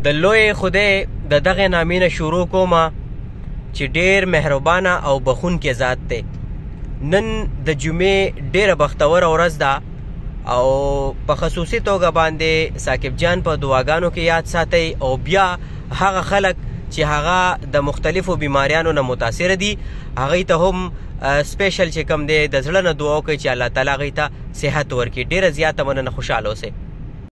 د لوی خدای د دغه نامې نه شروع کومه چې ډېر مهربانه او بخونکی ذات دی. نن د جمعې ډېره بختوره ورځ ده او په خصوصي توګه باندې ثاقب جان په دعاګانو کې یاد ساتئ او بیا هغه خلک چې هغه د مختلفو بیماریانو نه متاثره دي هغوی ته هم سپیشل چې کوم دی د زړه نه دعا وکړئ چې الله تعالی هغوی ته صحت ورکړي. ډېره زیاته مننه، خوشحاله اوسئ.